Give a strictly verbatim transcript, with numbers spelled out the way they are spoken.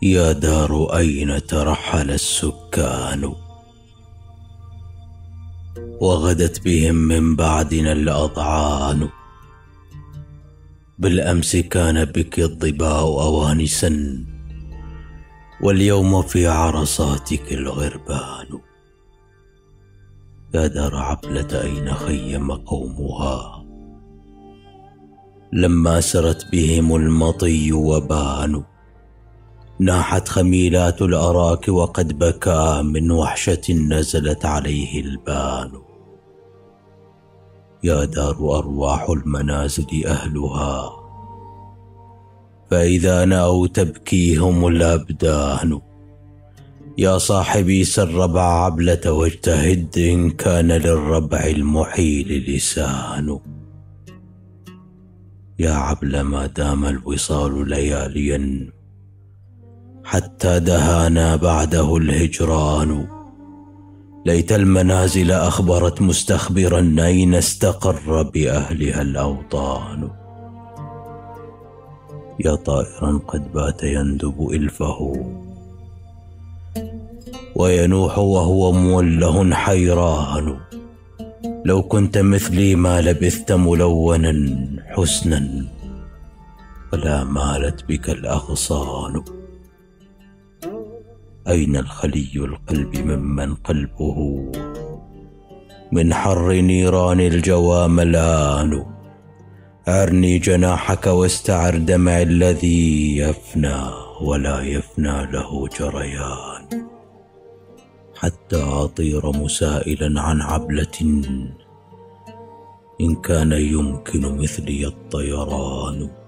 يا دار أين ترحل السكان، وغدت بهم من بعدنا الأضعان. بالأمس كان بك الظباء أوانسا، واليوم في عرصاتك الغربان. يا دار عبلة أين خيم قومها، لما سرت بهم المطي وبانوا. ناحت خميلات الأراك وقد بكى من وحشة نزلت عليه البان. يا دار أرواح المنازل أهلها، فإذا نأوا تبكيهم الأبدان. يا صاحبي سر ربع عبلة واجتهد، إن كان للربع المحيل لسان. يا عبل ما دام الوصال لياليا، حتى دهانا بعده الهجران. ليت المنازل أخبرت مستخبرا، أين استقر بأهلها الأوطان. يا طائرا قد بات يندب إلفه، وينوح وهو موله حيران. لو كنت مثلي ما لبثت ملونا حسنا، ولا مالت بك الأغصان. أين الخلي القلب ممن قلبه من حر نيران الجوى ملان. أرني جناحك واستعر دمع الذي يفنى ولا يفنى له جريان. حتى أطير مسائلا عن عبلة، إن كان يمكن مثلي الطيران.